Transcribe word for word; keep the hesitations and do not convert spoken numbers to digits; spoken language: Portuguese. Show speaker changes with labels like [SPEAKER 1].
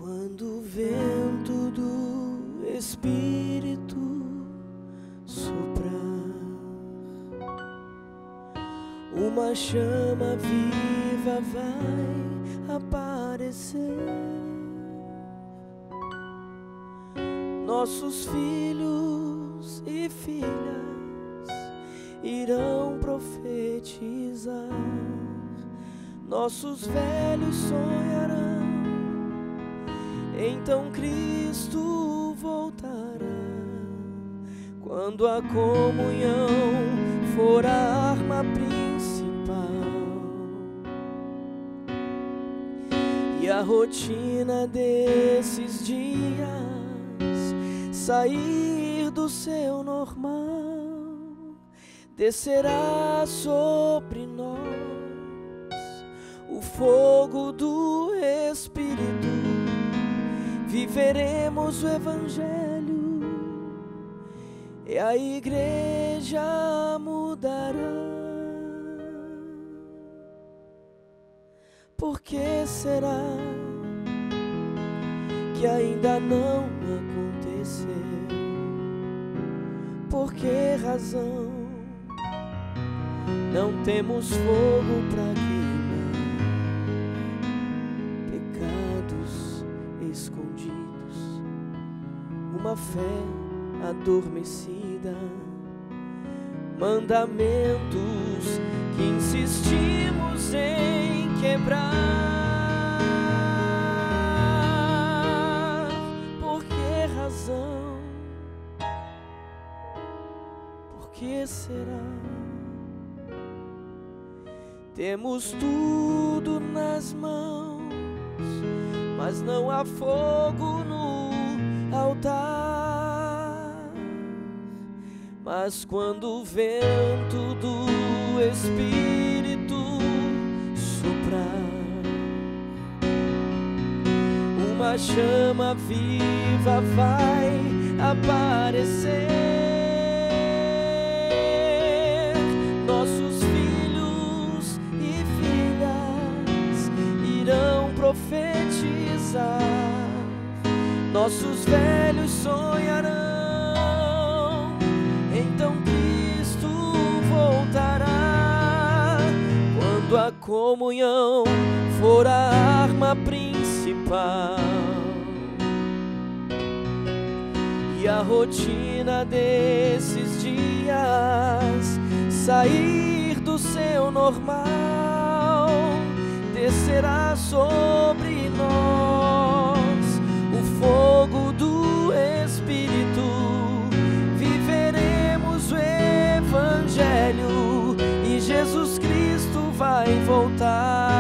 [SPEAKER 1] Quando o vento do Espírito soprar, uma chama viva vai aparecer. Nossos filhos e filhas irão profetizar, nossos velhos sonharão, então Cristo voltará. Quando a comunhão for a arma principal e a rotina desses dias sair do seu normal, descerá sobre nós o fogo do Espírito. Viveremos o Evangelho e a igreja mudará. Por que será que ainda não aconteceu? Por que razão não temos fogo para queimar? Pecados escondidos, uma fé adormecida, mandamentos que insistimos em quebrar. Por que razão? Por que será? Temos tudo nas mãos, mas não há fogo no altar. Mas quando o vento do Espírito soprar, uma chama viva vai aparecer. Nossos filhos e filhas irão profetizar, nossos velhos sonharão, então Cristo voltará. Quando a comunhão for a arma principal e a rotina desses dias sair do seu normal, descerá sobre nós o fogo do Espírito. Viveremos o Evangelho e Jesus Cristo vai voltar.